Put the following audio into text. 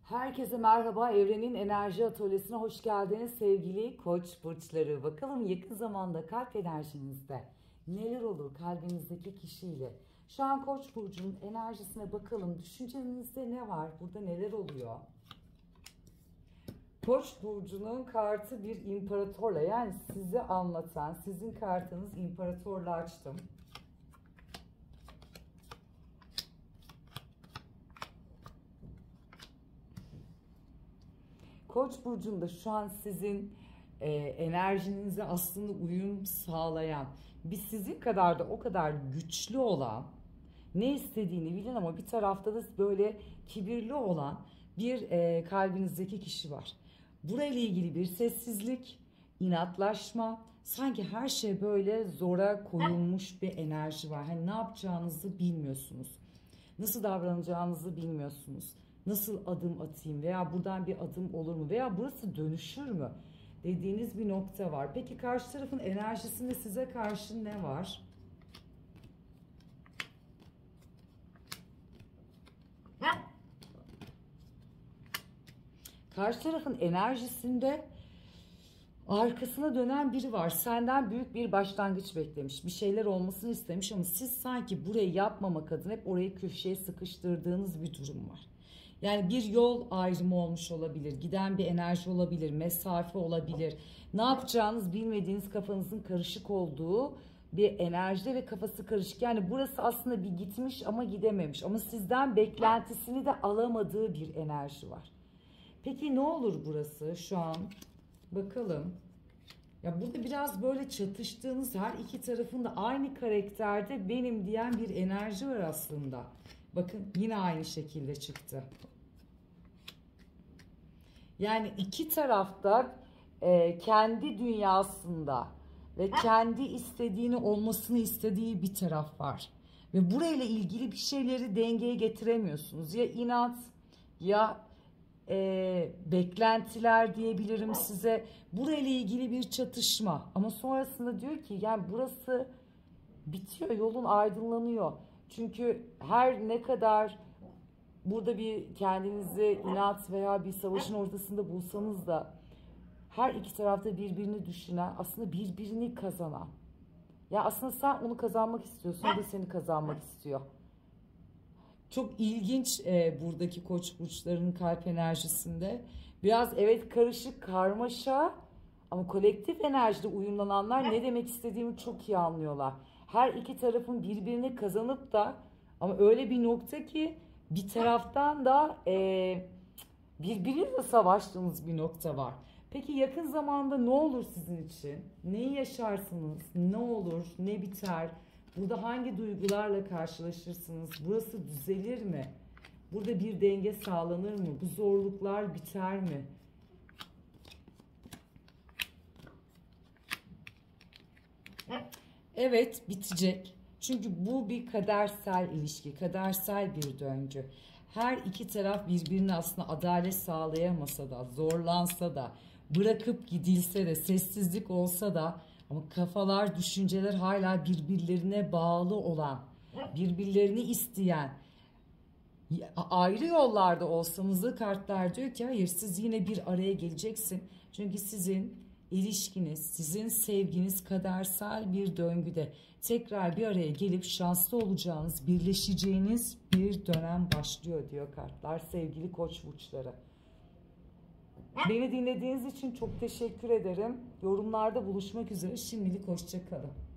Herkese merhaba. Evrenin Enerji Atölyesi'ne hoş geldiniz sevgili Koç burçları. Bakalım yakın zamanda kalp enerjinizde neler olur kalbinizdeki kişiyle. Şu an Koç burcunun enerjisine bakalım. Düşüncenizde ne var? Burada neler oluyor? Koç burcunun kartı bir imparatorla, yani sizi anlatan, sizin kartınız imparatorla açtım. Koç burcunda şu an sizin enerjinize aslında uyum sağlayan, bir sizin kadar da o kadar güçlü olan, ne istediğini bilen ama bir tarafta da böyle kibirli olan bir kalbinizdeki kişi var. Burayla ilgili bir sessizlik, inatlaşma, sanki her şey böyle zora koyulmuş bir enerji var. Hani ne yapacağınızı bilmiyorsunuz. Nasıl davranacağınızı bilmiyorsunuz. Nasıl adım atayım veya buradan bir adım olur mu veya burası dönüşür mü dediğiniz bir nokta var. Peki karşı tarafın enerjisinde size karşı ne var? Karşı tarafın enerjisinde arkasına dönen biri var. Senden büyük bir başlangıç beklemiş. Bir şeyler olmasını istemiş ama siz sanki burayı yapmamak adına hep orayı köşeye sıkıştırdığınız bir durum var. Yani bir yol ayrımı olmuş olabilir. Giden bir enerji olabilir. Mesafe olabilir. Ne yapacağınız bilmediğiniz, kafanızın karışık olduğu bir enerjide ve kafası karışık. Yani burası aslında bir gitmiş ama gidememiş. Ama sizden beklentisini de alamadığı bir enerji var. Peki ne olur burası şu an? Bakalım. Ya burada biraz böyle çatıştığınız, her iki tarafın da aynı karakterde benim diyen bir enerji var aslında. Bakın yine aynı şekilde çıktı. Yani iki tarafta kendi dünyasında ve kendi istediğini olmasını istediği bir taraf var. Ve burayla ilgili bir şeyleri dengeye getiremiyorsunuz. Ya inat ya beklentiler diyebilirim size. Burayla ilgili bir çatışma. Ama sonrasında diyor ki yani burası bitiyor, yolun aydınlanıyor. Çünkü her ne kadar burada bir kendinizi inat veya bir savaşın ortasında bulsanız da her iki tarafta birbirini düşünen, aslında birbirini kazanan. Ya aslında sen onu kazanmak istiyorsun, o da seni kazanmak istiyor. Çok ilginç buradaki koç burçlarının kalp enerjisinde. Biraz evet karışık, karmaşa ama kolektif enerjide uyumlananlar ne demek istediğimi çok iyi anlıyorlar. Her iki tarafın birbirini kazanıp da ama öyle bir nokta ki bir taraftan da birbiriyle savaştığınız bir nokta var. Peki yakın zamanda ne olur sizin için? Neyi yaşarsınız? Ne olur? Ne biter? Burada hangi duygularla karşılaşırsınız? Burası düzelir mi? Burada bir denge sağlanır mı? Bu zorluklar biter mi? Evet, bitecek. Çünkü bu bir kadersel ilişki, kadersel bir döngü. Her iki taraf birbirine aslında adalet sağlayamasa da, zorlansa da, bırakıp gidilse de, sessizlik olsa da ama kafalar, düşünceler hala birbirlerine bağlı olan, birbirlerini isteyen, ayrı yollarda olsanız da kartlar diyor ki hayır, siz yine bir araya geleceksin. Çünkü sizin ilişkiniz, sizin sevginiz kadersel bir döngüde tekrar bir araya gelip şanslı olacağınız, birleşeceğiniz bir dönem başlıyor diyor kartlar sevgili koç burçları. Beni dinlediğiniz için çok teşekkür ederim. Yorumlarda buluşmak üzere. Şimdilik hoşça kalın.